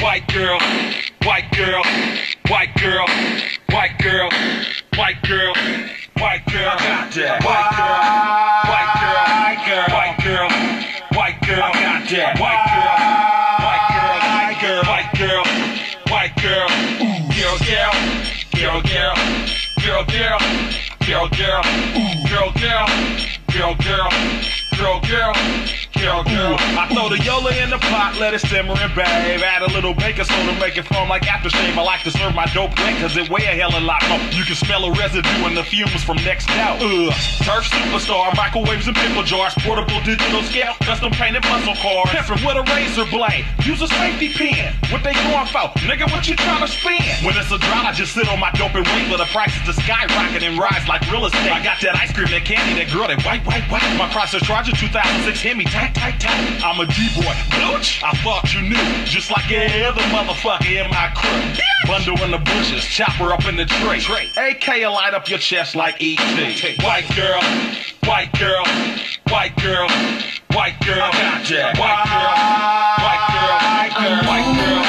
white girl, white girl, white girl, white girl, white girl, white girl, white girl, white girl, white girl, white girl, white girl, white girl, white girl, white girl, white girl, girl, girl, girl, girl, girl, girl, girl, girl, girl, girl, girl, girl, girl. I throw the Yola in the pot, let it simmer and babe. Add a little baking soda, make it foam like aftershave. I like to serve my dope quick, cause it weigh a hell of a lot more. You can smell a residue in the fumes from next out. Turf superstar, microwaves and pickle jars, portable digital scale, custom painted muscle cars. Pimpin' with a razor blade, use a safety pin. What they going for? Nigga, what you tryna spend? When it's a drought, I just sit on my dope and wait for the prices to skyrocket and rise like real estate. I got that ice cream, that candy, that girl, that white. My Chrysler Charger 2006 Hemi, tight. I'm a D-boy, bitch. I thought you knew, just like every other motherfucker in my crew. Bundle in the bushes, chopper up in the tray. AK light up your chest like E.T. White girl, white girl, white girl, white girl, white girl, white girl, white girl, white girl, white girl.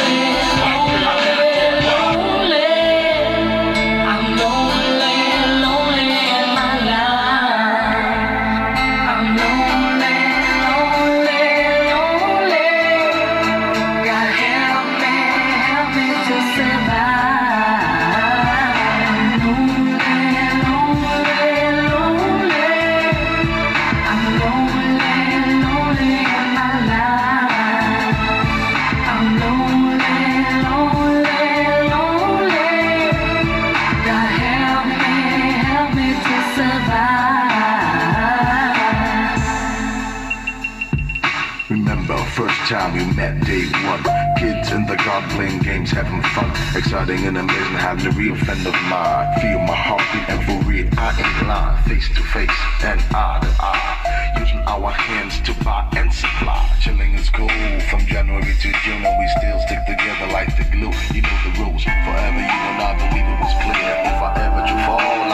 Time we met day one. Kids in the garden playing games, having fun. Exciting and amazing, having a real friend of mine. Feel my heartbeat and for real, I ain't lying. Face to face and eye to eye. Using our hands to buy and supply. Chilling is cool from January to June, and we still stick together like the glue. You know the rules. Forever you and I believe it was clear. If I ever do fall